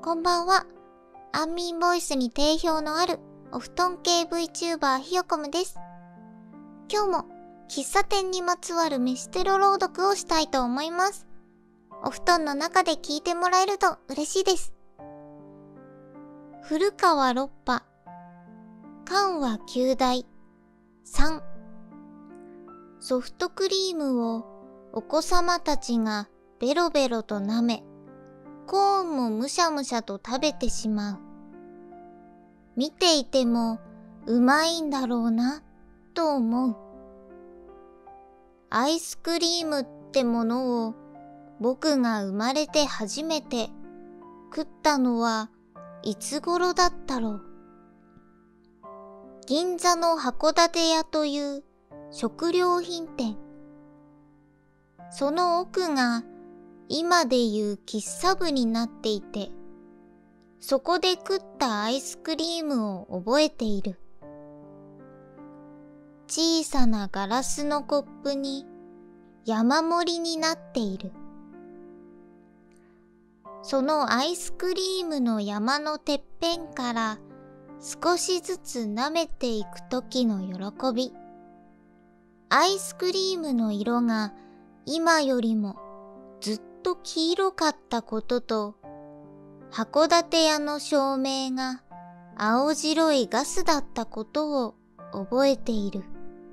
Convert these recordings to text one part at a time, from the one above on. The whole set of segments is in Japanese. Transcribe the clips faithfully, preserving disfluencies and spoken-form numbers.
こんばんは。安眠ボイスに定評のあるお布団系 VTuber ひよこむです。今日も喫茶店にまつわる飯テロ朗読をしたいと思います。お布団の中で聞いてもらえると嬉しいです。古川六波、関和九大、さん。ソフトクリームをお子様たちがベロベロと舐め、コーンもむしゃむしゃと食べてしまう。見ていてもうまいんだろうな、と思う。アイスクリームってものを僕が生まれて初めて食ったのはいつ頃だったろう。銀座の函館屋という食料品店。その奥が今でいう喫茶部になっていて、そこで食ったアイスクリームを覚えている。小さなガラスのコップに山盛りになっている。そのアイスクリームの山のてっぺんから少しずつ舐めていくときの喜び。アイスクリームの色が今よりもずっと黄色かったことと、函館屋の照明が青白いガスだったことを覚えている。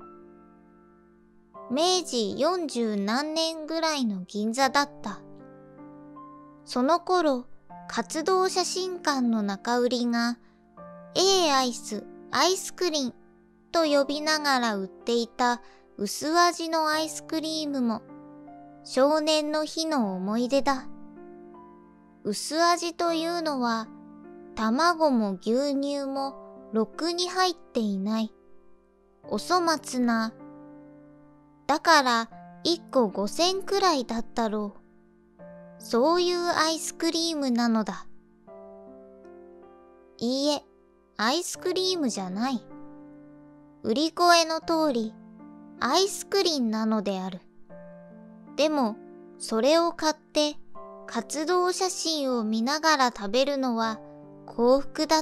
明治四十何年ぐらいの銀座だった。その頃、活動写真館の中売りが A アイス、アイスクリンと呼びながら売っていた薄味のアイスクリームも少年の日の思い出だ。薄味というのは卵も牛乳もろくに入っていない。お粗末な。だからいっこごせんくらいだったろう。そういうアイスクリームなのだ。いいえ、アイスクリームじゃない。売り声の通り、アイスクリンなのである。でも、それを買って活動写真を見ながら食べるのは幸福だった。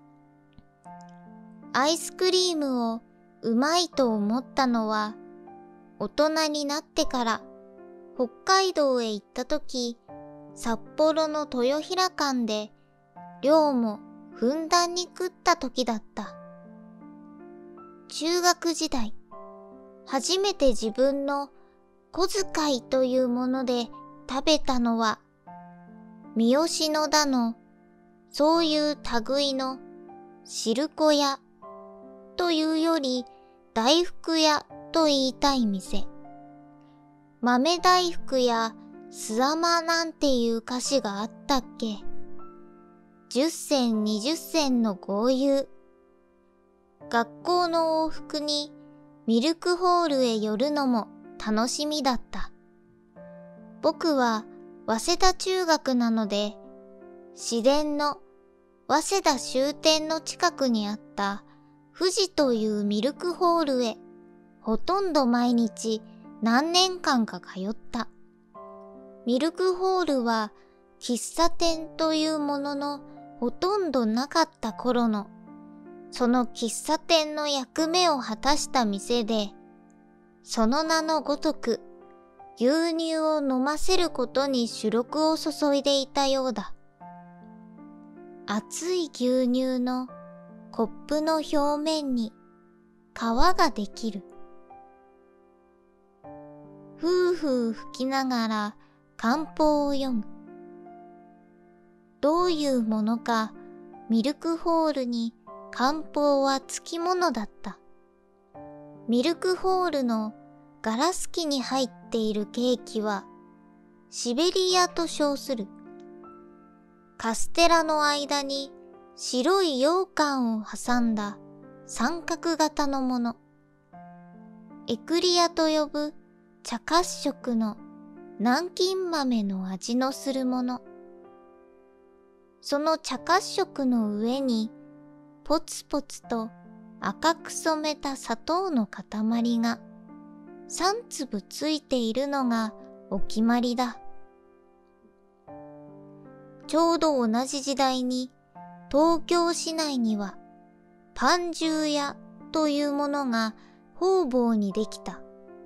アイスクリームをうまいと思ったのは、大人になってから北海道へ行ったとき、札幌の豊平館で量もふんだんに食ったときだった。中学時代、初めて自分の小遣いというもので食べたのは、三好野だの、そういう類の汁粉屋というより大福屋と言いたい店。豆大福やすあまなんていう菓子があったっけ。じゅっせんにじゅっせんの豪遊。学校の往復にミルクホールへ寄るのも楽しみだった。僕は早稲田中学なので、市電の早稲田終点の近くにあった富士というミルクホールへほとんど毎日何年間か通った。ミルクホールは喫茶店というもののほとんどなかった頃の、その喫茶店の役目を果たした店で、その名のごとく牛乳を飲ませることに主力を注いでいたようだ。熱い牛乳のコップの表面に皮ができる。ふうふう吹きながら漢方を読む。どういうものかミルクホールに漢方はつきものだった。ミルクホールのガラス器に入っているケーキはシベリアと称する。カステラの間に白い羊羹を挟んだ三角型のもの。エクリアと呼ぶ茶褐色の南京豆の味のするもの。その茶褐色の上にポツポツと赤く染めた砂糖の塊が三粒ついているのがお決まりだ。 ちょうど同じ時代に東京市内にはパンジュー屋というものが方々にできた。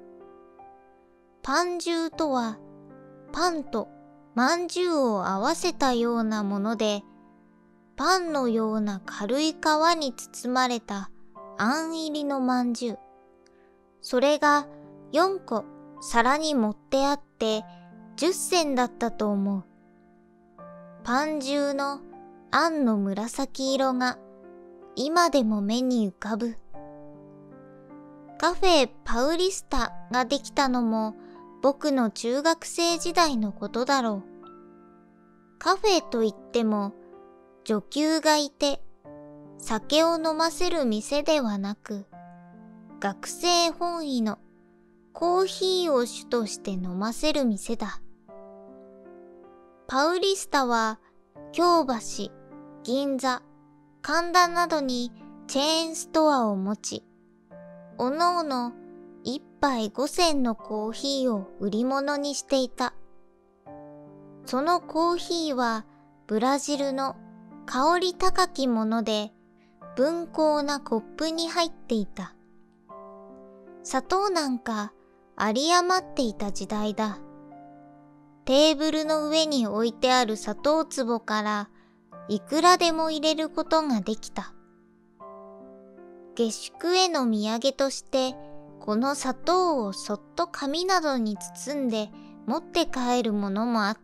パンジューとはパンとまんじゅうを合わせたようなもので、パンのような軽い皮に包まれたあん入りのまんじゅう。それがよんこ皿に盛ってあってじゅっせんだったと思う。パンジューのあんの紫色が今でも目に浮かぶ。カフェパウリスタができたのも僕の中学生時代のことだろう。カフェといっても女給がいて酒を飲ませる店ではなく、学生本位のコーヒーを主として飲ませる店だ。パウリスタは京橋、銀座、神田などにチェーンストアを持ち、おのおの一杯五銭のコーヒーを売り物にしていた。そのコーヒーはブラジルの香り高きもので、分厚なコップに入っていた。砂糖なんか有り余っていた時代だ。テーブルの上に置いてある砂糖壺からいくらでも入れることができた。下宿への土産としてこの砂糖をそっと紙などに包んで持って帰るものもあった。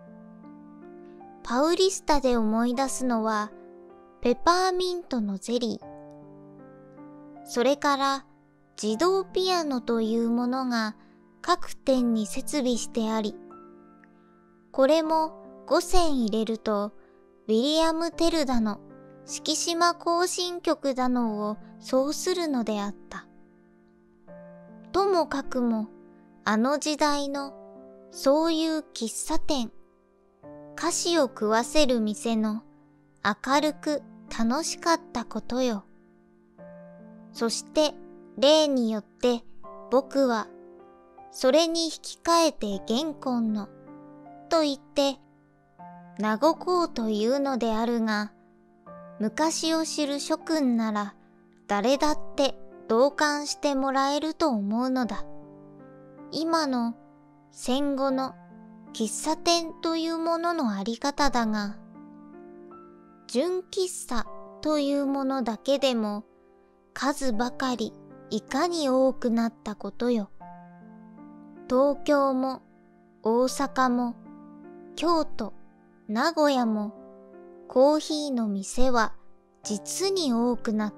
パウリスタで思い出すのはペパーミントのゼリー。それから自動ピアノというものが各店に設備してあり、これもごせん入れるとウィリアム・テルだの敷島行進曲だのをそうするのであった。ともかくもあの時代のそういう喫茶店、菓子を食わせる店の明るく楽しかったことよ。そして例によって僕はそれに引き換えて現今のと言って和こうというのであるが、昔を知る諸君なら誰だって同感してもらえると思うのだ。今の戦後の喫茶店というもののあり方だが、純喫茶というものだけでも数ばかりいかに多くなったことよ。東京も大阪も京都、名古屋もコーヒーの店は実に多くなった。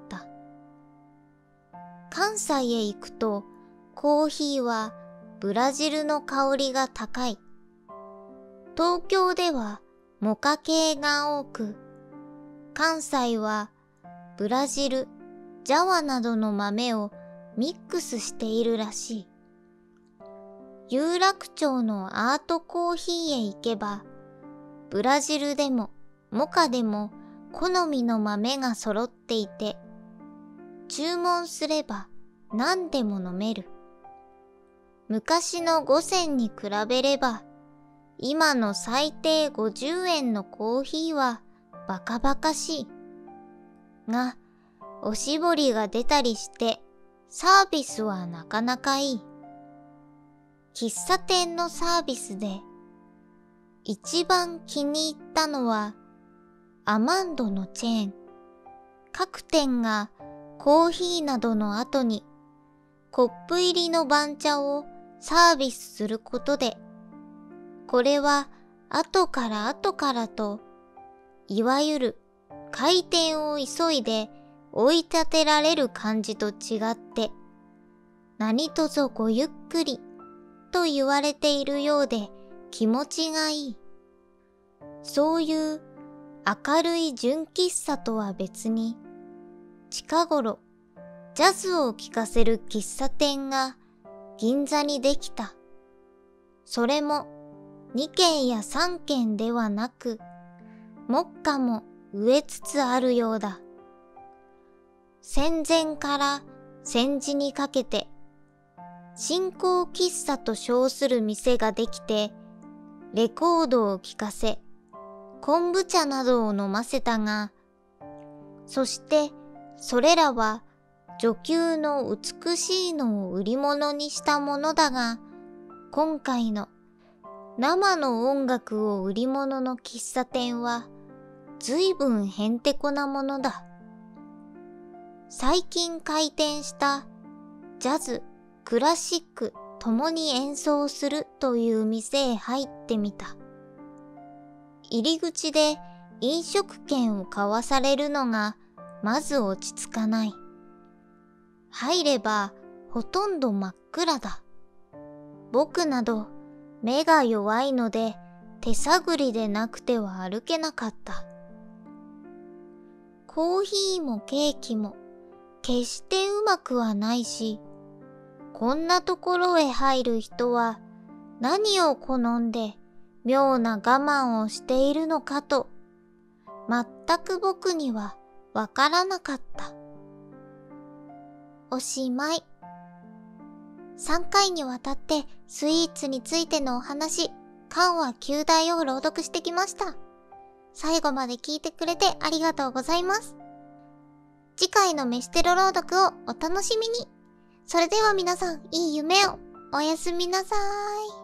関西へ行くとコーヒーはブラジルの香りが高い。東京ではモカ系が多く、関西はブラジル、ジャワなどの豆をミックスしているらしい。有楽町のアートコーヒーへ行けば、ブラジルでもモカでも好みの豆が揃っていて、注文すれば何でも飲める。昔のごせんに比べれば、今の最低ごじゅうえんのコーヒーはバカバカしい。が、おしぼりが出たりしてサービスはなかなかいい。喫茶店のサービスで一番気に入ったのはアマンドのチェーン。各店がコーヒーなどの後にコップ入りの番茶をサービスすることで、これは後から後からと、いわゆる開店を急いで追い立てられる感じと違って、何卒ごゆっくりと言われているようで気持ちがいい。そういう明るい純喫茶とは別に、近頃ジャズを聴かせる喫茶店が銀座にできた。それもにけんやさんけんではなく、目下も植えつつあるようだ。戦前から戦時にかけて、新興喫茶と称する店ができて、レコードを聴かせ、 昆布茶などを飲ませたが、そしてそれらは女給の美しいのを売り物にしたものだが、今回の生の音楽を売り物の喫茶店はずいぶんへんてこなものだ。最近開店したジャズ、クラシックともに演奏するという店へ入ってみた。入り口で飲食券を買わされるのがまず落ち着かない。入ればほとんど真っ暗だ。僕など目が弱いので手探りでなくては歩けなかった。コーヒーもケーキも決してうまくはないし、こんなところへ入る人は何を好んで妙な我慢をしているのかと、全く僕にはわからなかった。おしまい。さんかいにわたってスイーツについてのお話、漢和旧題を朗読してきました。最後まで聞いてくれてありがとうございます。次回の飯テロ朗読をお楽しみに。それでは皆さん、いい夢を。おやすみなさーい。